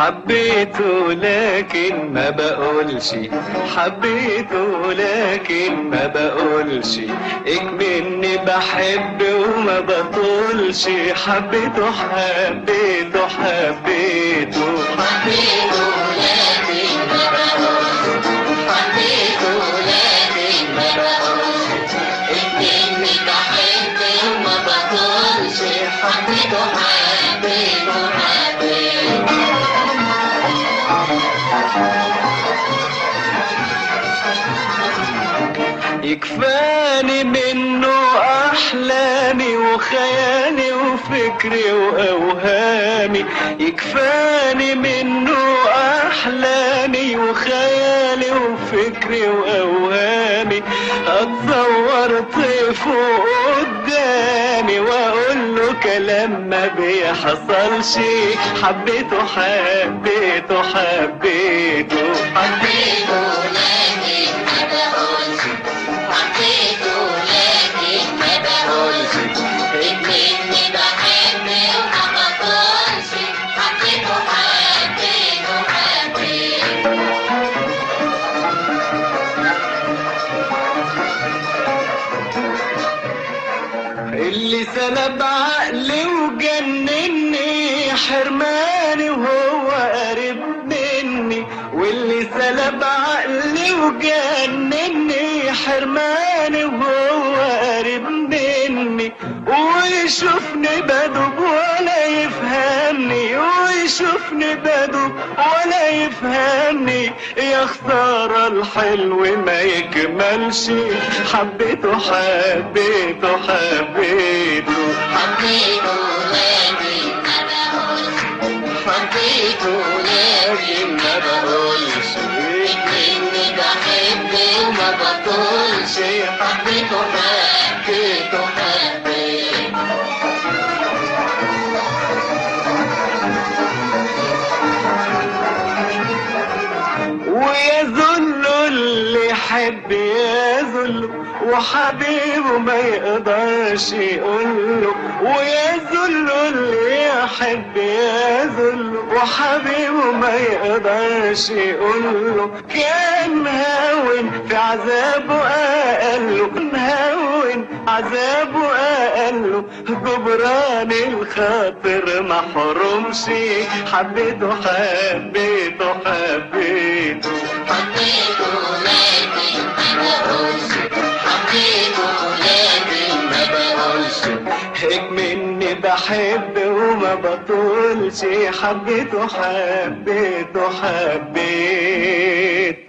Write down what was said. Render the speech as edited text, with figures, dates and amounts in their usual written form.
حبيته لكن ما بقولش، حبيته لكن ما بقولش، اكمني بحب وما بطولش. حبيته حبيته حبيته حبيته لكن ما بقولش، حبيته لكن ما بقولش، اكمني بحب وما بطولش. حبيته حبيته حبيته. يكفاني منه أحلامي وخيالي وفكري وأوهامي، يكفاني منه أحلامي وخيالي وفكري وأوهامي. أتصور طيفه قدامي وأقول له كلام ما بيحصلش. حبيته حبيته حبيته حبيته لكن ما بقولش، حبيته لكن ما بقولش، اكمني بحب وما بطولش. حبيته حبيته حبيته. اللي سلب عقلي وجنني حرماني وهو قريب مني، واللي سلب عقلي وجنني حرماني وهو قريب مني. ويشوفني بدوب ولا يفهمني، ويشوفني بدوب ولا يفهمني. يا خسارة الحلو ما يكملش. حبيته حبيته حبيته حبيته لكن ما بقولش، حبيته لكن ما بقولش، اكمني بحب وما بطولش. حبيته حبيته حبيته. ويذل اللي يحب يذل وحبيبه ما يقدرش يقوله. ويذل اللي يحب يذل وحبيبه ما يقدرش يقوله. كان هون في عذابه أقله، كان هون عذابه أقله. جبران الخاطر ما حرمش. حبيته حبيته حبيته حبيته لكن ما بقولش، حبيته لكن ما بقولش، اكمني بحب وما بطولش. حبيته حبيته حبيته.